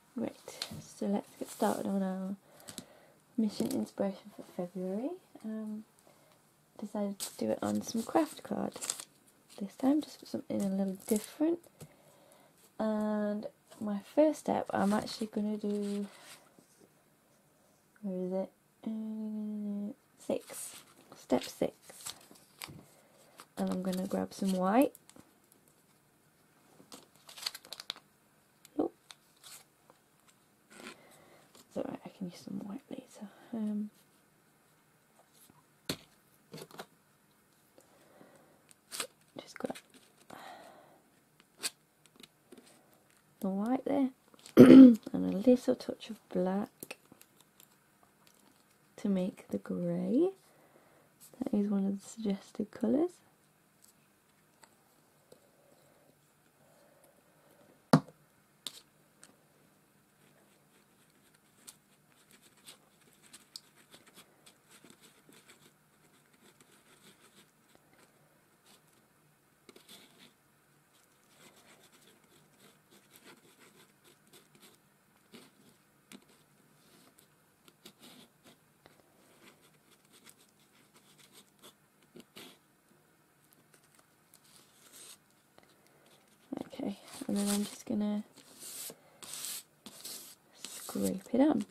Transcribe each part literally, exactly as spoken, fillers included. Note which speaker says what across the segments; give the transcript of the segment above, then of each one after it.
Speaker 1: Right, so let's get started on our mission inspiration for February. Um, decided to do it on some craft cards this time, just for something a little different. And my first step, I'm actually going to do, where is it? Uh, six. Step six. And I'm going to grab some white. Oh. It's alright, I can use some white later. Um, just grab the white there. And a little touch of black to make the grey. That is one of the suggested colours. Okay, and then I'm just going to scrape it on.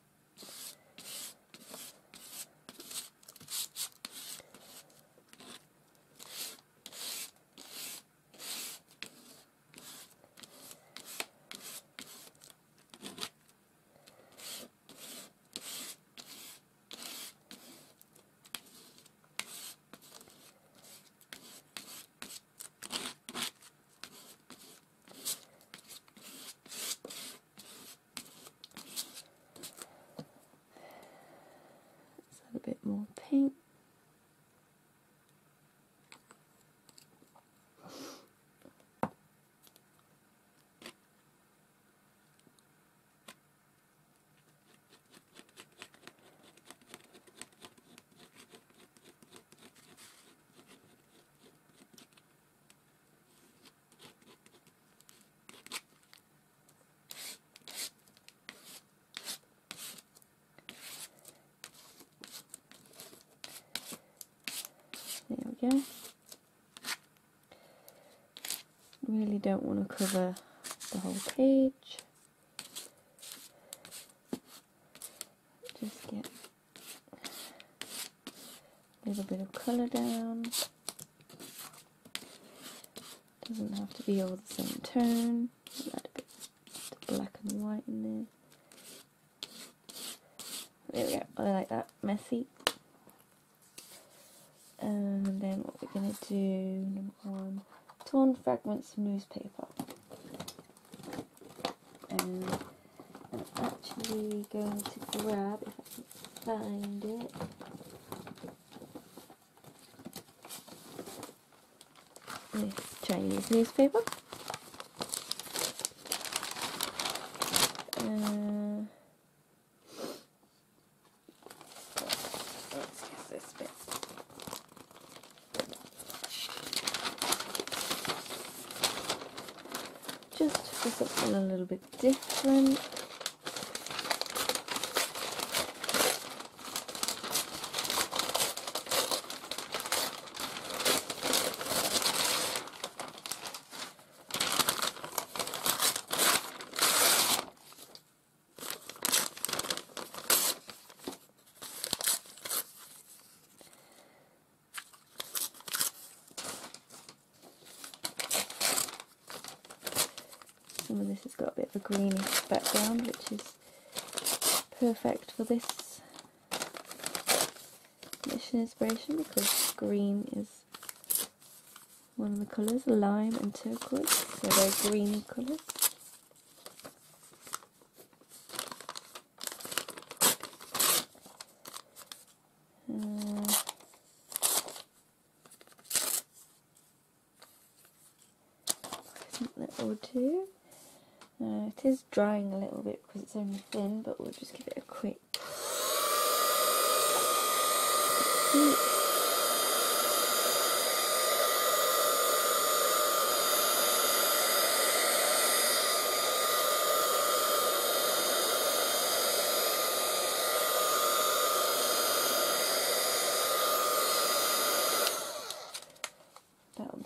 Speaker 1: A bit more pink. There we go. Really don't want to cover the whole page. Just get a little bit of colour down. Doesn't have to be all the same tone. Add a bit of black and white in there. There we go. I like that. Messy. And then what we're going to do, number one, torn fragments of newspaper. And I'm actually going to grab, if I can find it, this Chinese newspaper. Uh, let's get this bit. Just for something a little bit different. Some of this has got a bit of a greenish background, which is perfect for this mission inspiration because green is one of the colours, lime and turquoise, so they're greeny colours. Uh, I think that will do. Uh, it is drying a little bit because it's only thin, but we'll just give it a quick.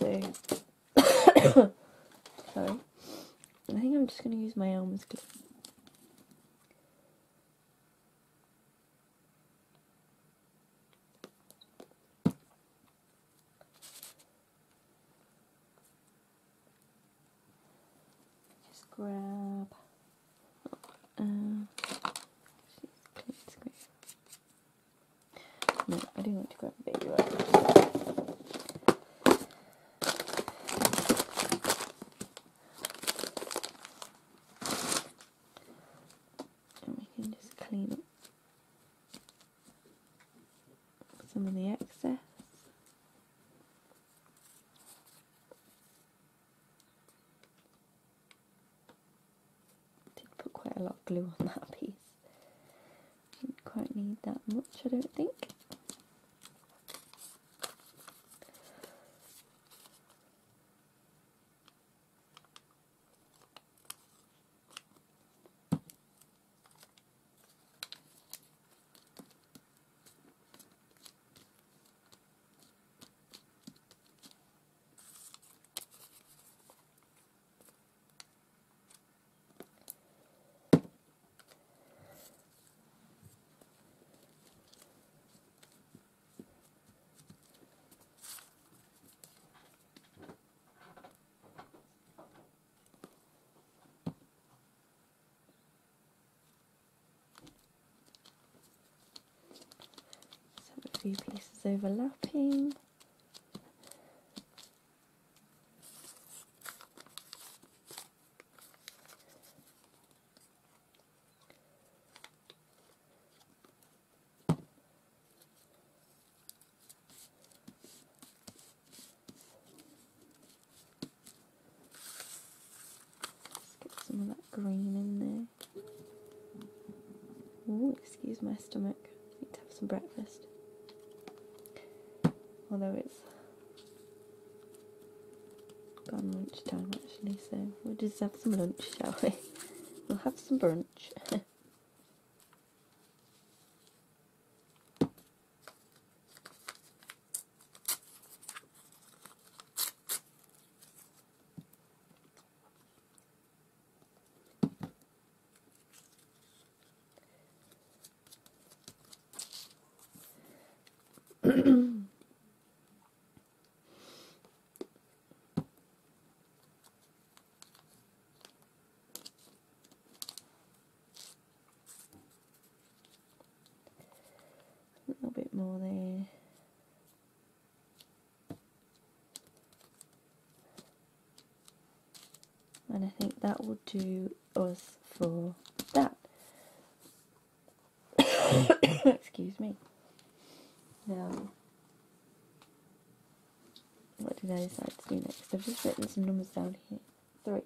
Speaker 1: So, sorry. I think I'm just going to use my Elmer's glue. Just grab. Uh, clean screen. No, I do want to grab a baby wipe. And we can just clean up some of the excess. Did put quite a lot of glue on that piece. Didn't quite need that much, I don't think. A few pieces overlapping. Let's get some of that green in there. Oh, excuse my stomach. I need to have some breakfast. Although it's gone lunchtime actually, so we'll just have some lunch, shall we? We'll have some brunch. A little bit more there. And I think that will do us for that. Excuse me. Now, what did I decide to do next? I've just written some numbers down here. Three.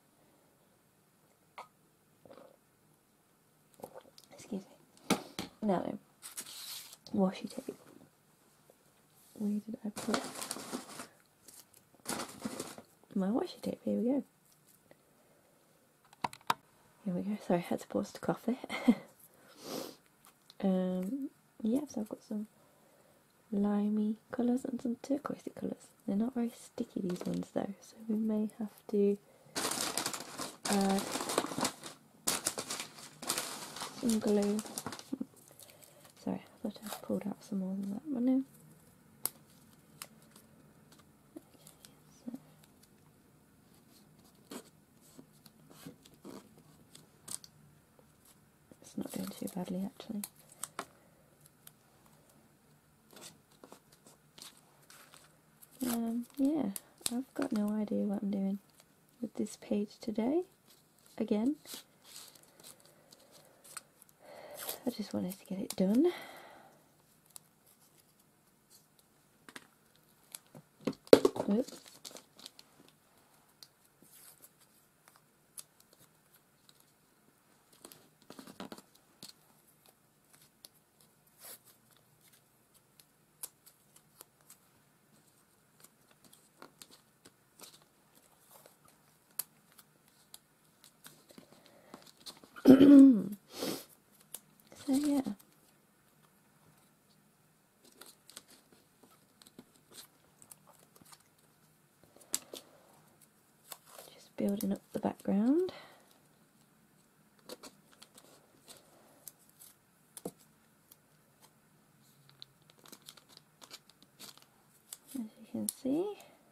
Speaker 1: Excuse me. Now then, washi tape. Where did I put my washi tape? Here we go. Here we go. Sorry, I had to pause to cough there. um, yeah, so I've got some limey colours and some turquoisey colours. They're not very sticky, these ones though, so we may have to add some glue. Sorry, I thought I pulled out some more than that, but no. It's not doing too badly actually. Um, yeah, I've got no idea what I'm doing with this page today. Again, I just wanted to get it done. Oops. So yeah. building up the background. As you can see,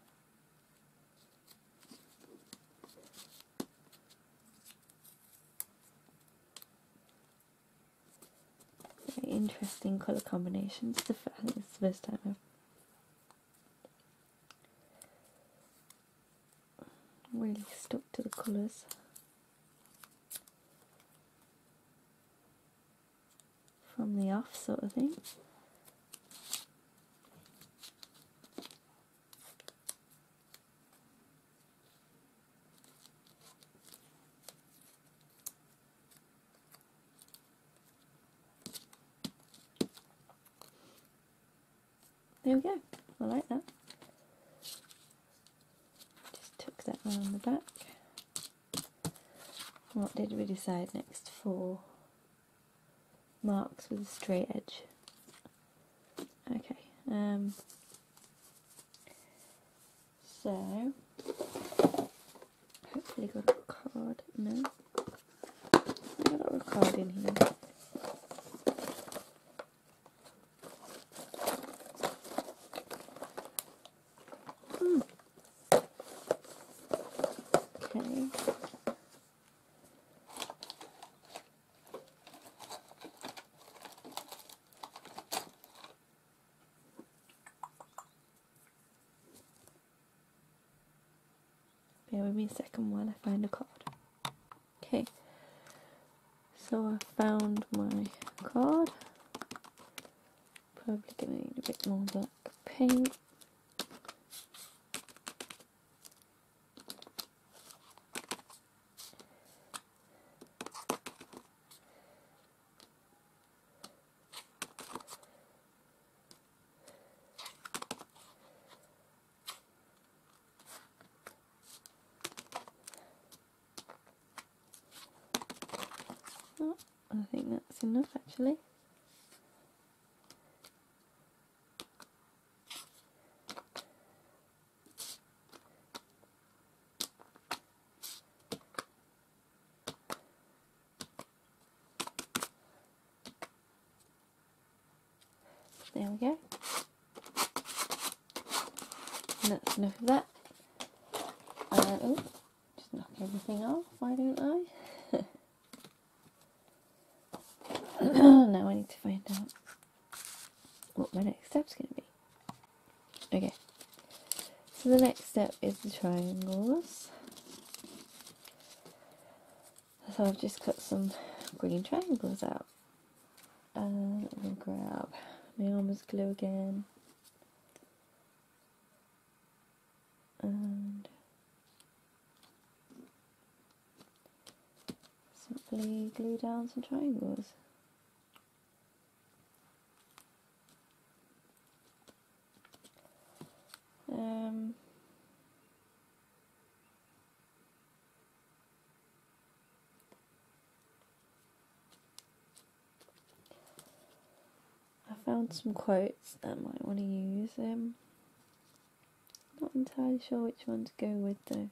Speaker 1: very interesting colour combinations. The I think it's the first time I've really stuck to the colours. From the off sort of thing. There we go, I like that. Just tuck that around the back. What did we decide next for? Marks with a straight edge. Okay, um, so hopefully got a card. No, I got a card in here. Hmm. Okay. Bear with me a second while I find a card. Okay, so I found my card. Probably going to need a bit more black paint. Oh, I think that's enough actually. There we go. And that's enough of that. Uh, oh, just knock everything off, why don't I? Now I need to find out what my next step's going to be. Okay, so the next step is the triangles. So I've just cut some green triangles out. And I'm going to grab my Elmer's glue again. And simply glue down some triangles. Um, I found some quotes that I might want to use. Um, not entirely sure which one to go with though.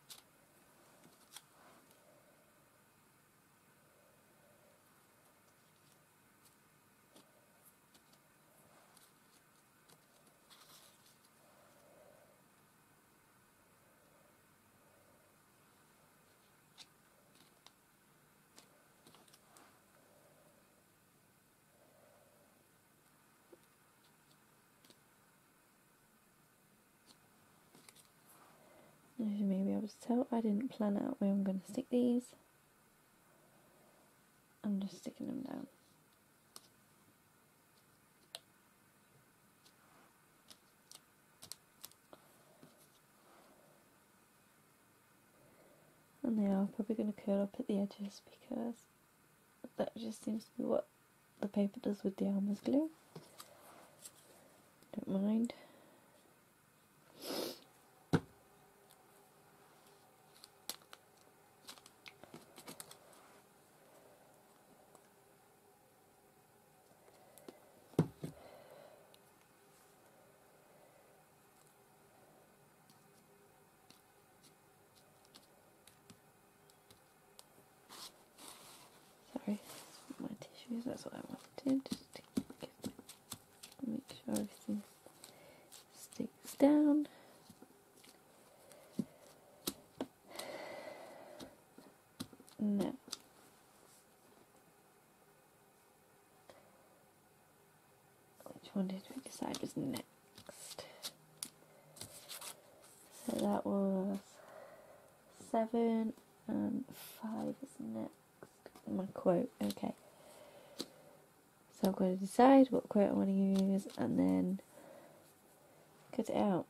Speaker 1: As you may be able to tell, I didn't plan out where I'm going to stick these. I'm just sticking them down. And they are probably going to curl up at the edges because that just seems to be what the paper does with the Elmer's glue. Don't mind. that's what I wanted. Just to make sure everything sticks down. No. Which one did we decide was next? So that was seven and five is next. My quote, okay. So I've got to decide what quote I want to use and then cut it out.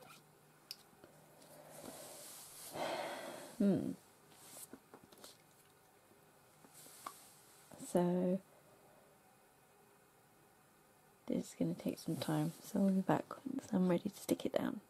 Speaker 1: Hmm. So this is going to take some time, so I'll be back once I'm ready to stick it down.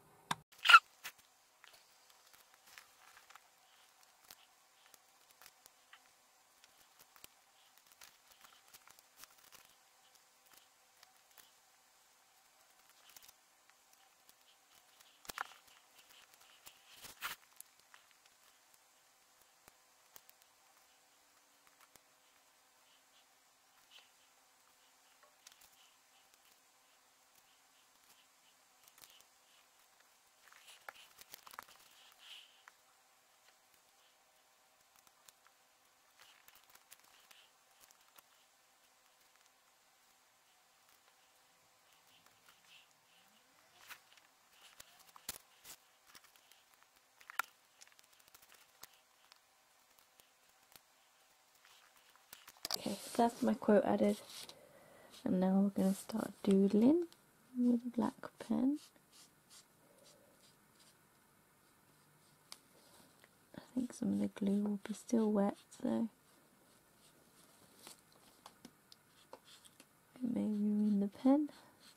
Speaker 1: Okay, so that's my quote added, and now we're going to start doodling with a black pen. I think some of the glue will be still wet, so it may ruin the pen.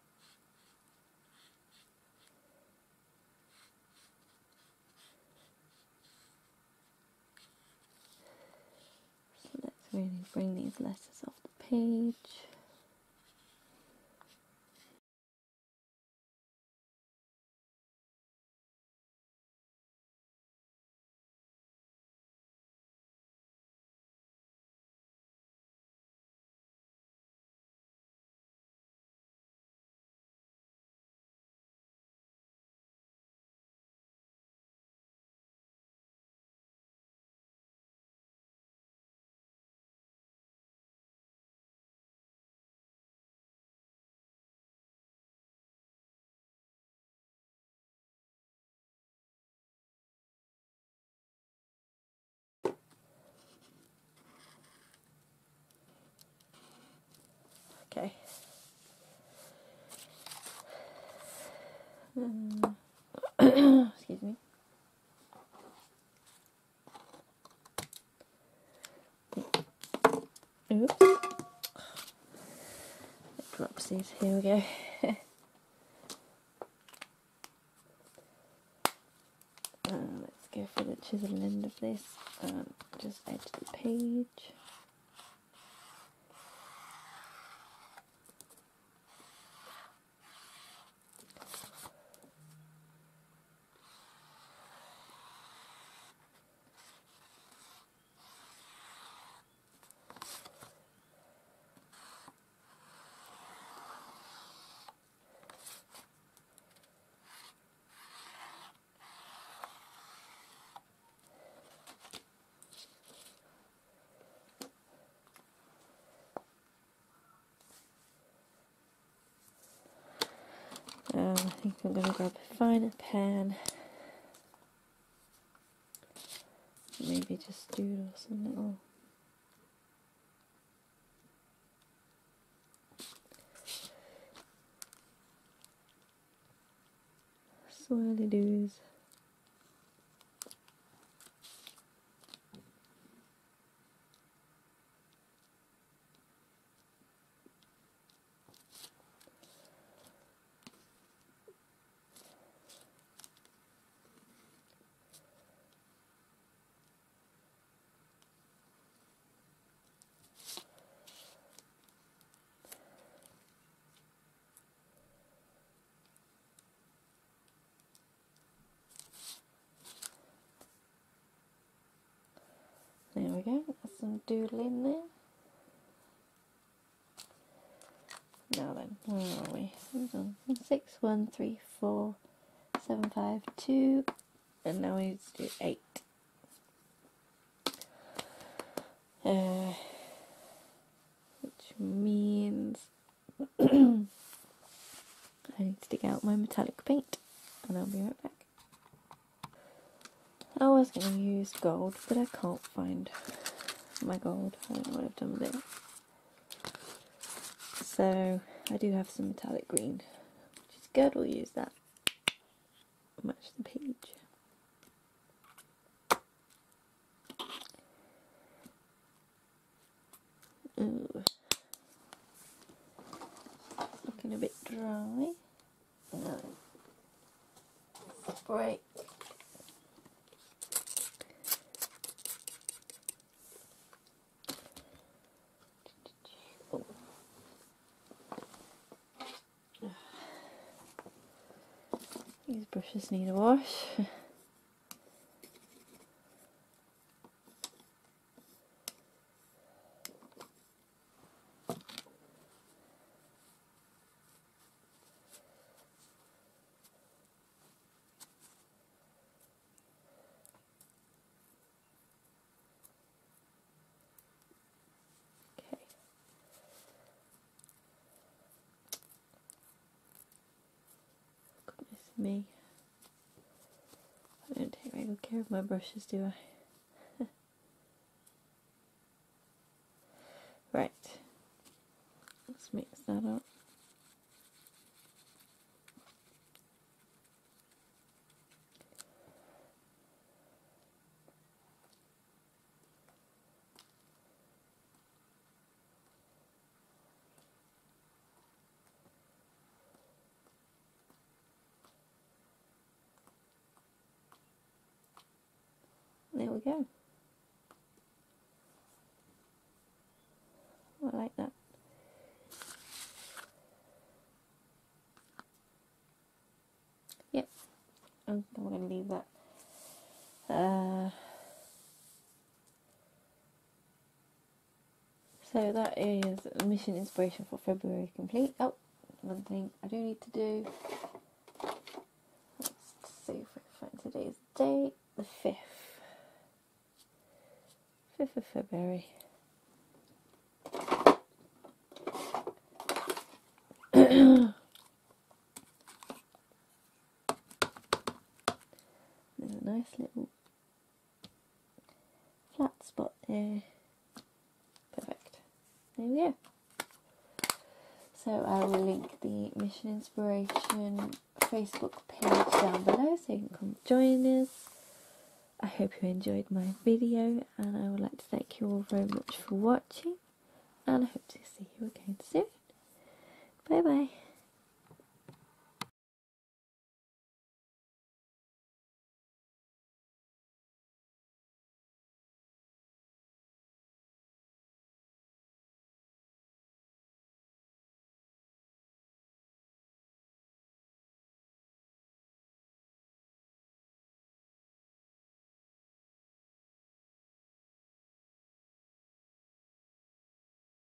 Speaker 1: So let's really bring these letters off the page. Okay. Um, excuse me. Oops. Dropsies. Here we go. uh, let's go for the chisel end of this and just edge the page. Um, I think I'm going to grab a finer pen, maybe just doodle some little swirly doos. There we go, that's some doodling there. Where are we? Six, one, three, four, seven, five, two, and now we need to do eight. Uh, which means I need to dig out my metallic paint, and I'll be right back. I was going to use gold, but I can't find my gold. I don't know what I've done with it. So I do have some metallic green, which is good. We'll use that. Match the page. Ooh. Looking a bit dry. No. Spray. Oh. These brushes need a wash. Me. I don't take very good care of my brushes, do I? Right. Let's mix that up. There we go. I like that. Yep, I'm, I'm going to leave that. Uh, so that is mission inspiration for February complete. Oh, one thing I do need to do. Let's see if I can find today's date. The fifth. fifth of February. There's a nice little flat spot there. Perfect. There we go. So I will link the Mission Inspiration Facebook page down below so you can come join us. I hope you enjoyed my video, and I would like to thank you all very much for watching, and I hope to see you again soon. Bye bye.